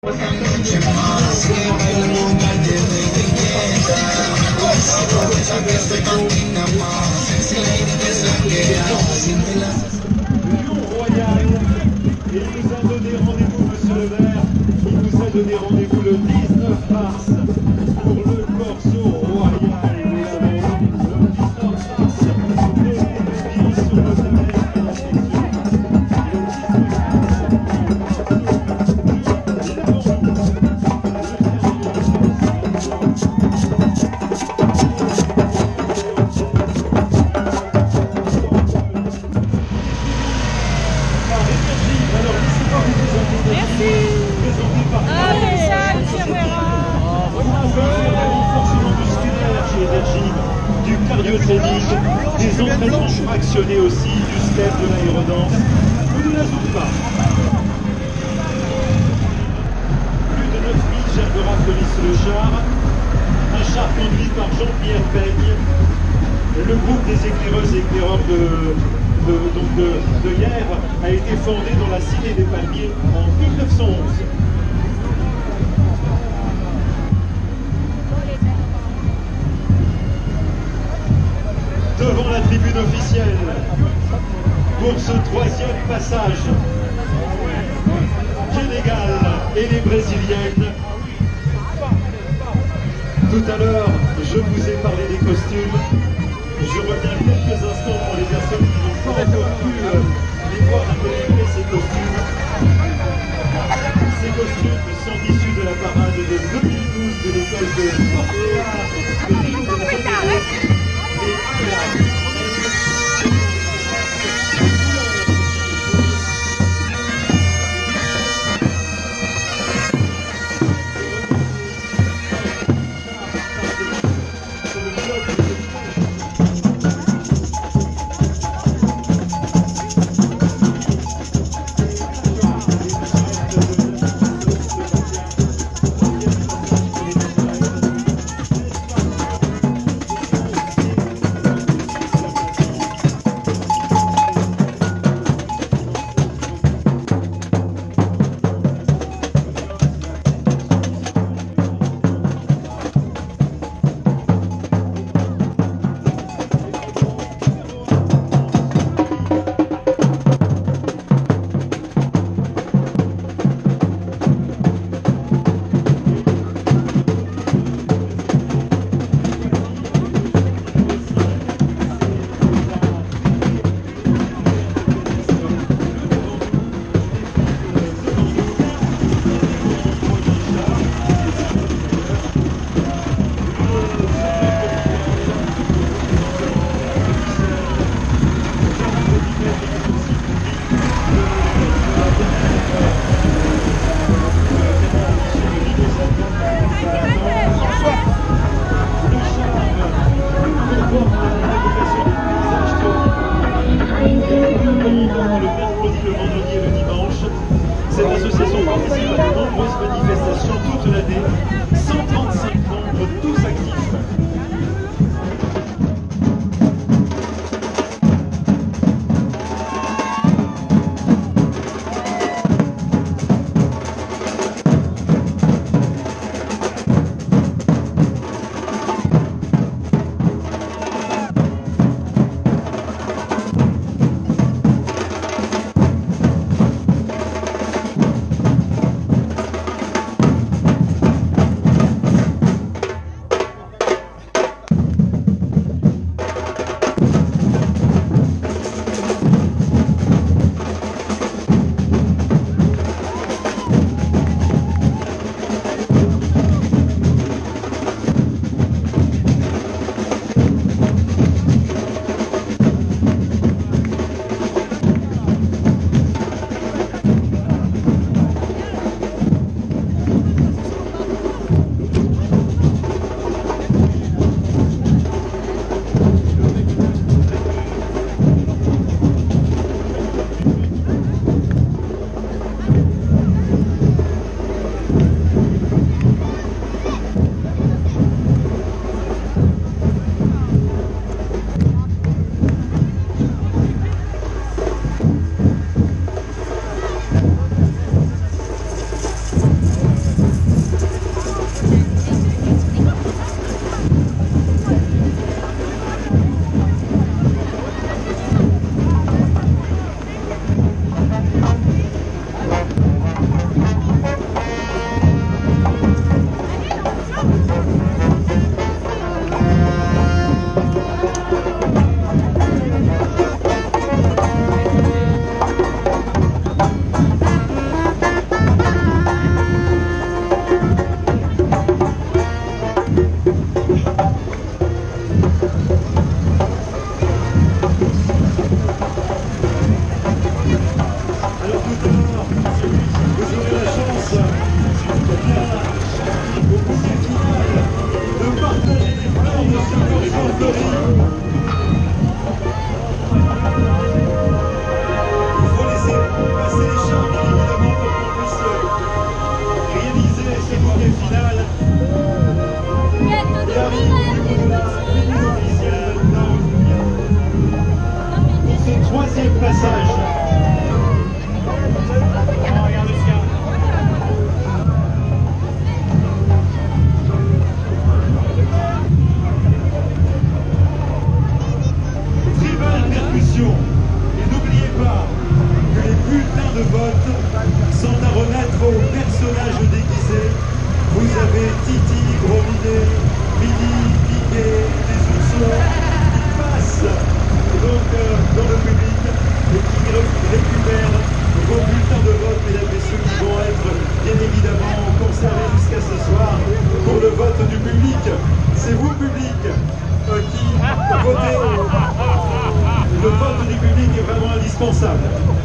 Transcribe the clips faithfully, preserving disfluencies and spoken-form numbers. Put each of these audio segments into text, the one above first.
Royal, et il nous a donné rendez-vous, monsieur le maire, il nous a donné rendez-vous le dix-neuf mars pour le Corso Royal. Nous l'avons le dix-neuf mars, deux mille sur le terrain et la section. Du cardio-training, des entraînements fractionnés aussi, du step, de l'aérodance. Vous ne la zoomez pas. Plus de neuf mille Gerberas connaissent le char. Un char conduit par Jean-Pierre Peigne. Le groupe des éclaireuses et éclaireurs de, de, donc de, de hier a été fondé dans la Cité des Palmiers en mille neuf cent onze. Devant la tribune officielle, pour ce troisième passage, Sénégal et les Brésiliennes. Tout à l'heure, je vous ai parlé des costumes. Je reviens quelques instants pour les personnes qui n'ont pas encore pu les voir apprécier ces costumes. Ces costumes sont issus de la parade de deux mille douze de l'école de Portugal, de Rio de Janeiro. public, c'est vous public euh, qui votez. Le vote du public est vraiment indispensable.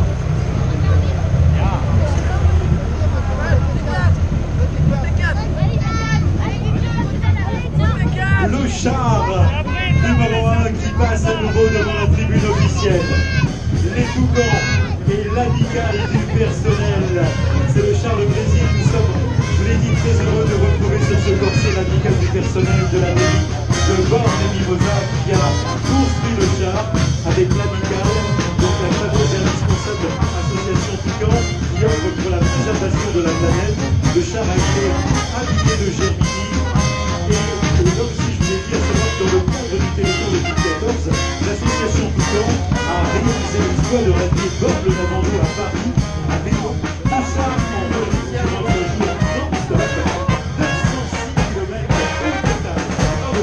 Le char numéro un qui passe à nouveau devant la tribune officielle. Les Toucans et l'amicale du personnel. C'est le char de Brésil. Nous sommes, je vous l'ai dit, très heureux de retrouver sur ce corset l'amicale du personnel de la mairie de Borne et Mimosa qui a construit le char avec l'amicale, donc la fameuse et indispensable association Toucan qui offre pour la préservation de la planète. Le char a été habillé de Germini et donc si je voulais dire, c'est dans le cadre du Téléthon deux mille quatorze, l'association Toucan a réalisé l'exploit de rallier Borne-le-Lavandou à Paris à vélo. Tout ça en relativement un jour non-stop, neuf cent six kilomètres au total. Bravo.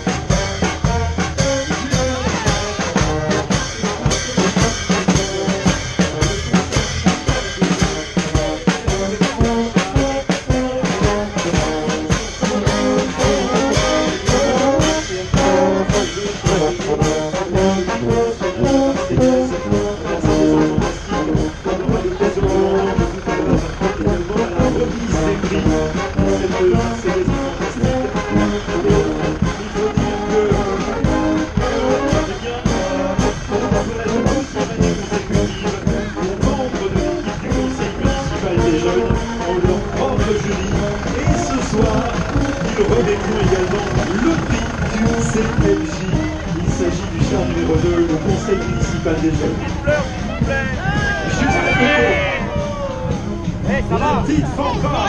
Il s'agit du char numéro deux, le conseil municipal des jeunes. Juste à côté, la petite fanfare.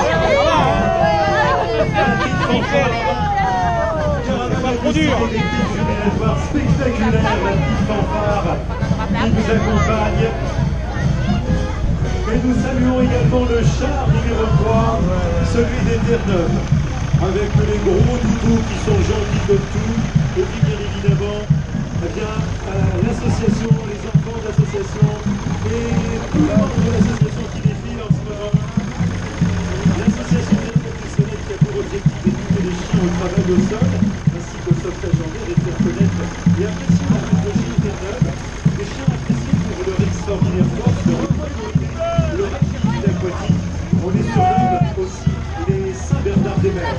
La petite fanfare. Caravane électrique jubilatoire spectaculaire, la petite fanfare qui nous accompagne. Et nous saluons également le char numéro trois, celui des Terre-Neuve, avec les gros doudous qui sont gentils comme tout. Et puis bien évidemment, eh bien, euh, l'association, les enfants de l'association et tous les membres de l'association qui défilent en ce moment. L'association des professionnels qui a pour objectif d'éduquer les chiens au travail au sol, ainsi qu'au sauvetage en mer et de faire connaître et apprécier la pédagogie éternelle. Les chiens appréciés pour leur extraordinaire force, leur autorité, leur activité aquatique. On les surnomme aussi les Saint-Bernard-des-Mers.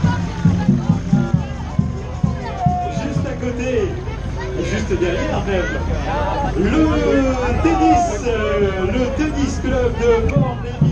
Juste derrière même, le tennis, le tennis club de Borne.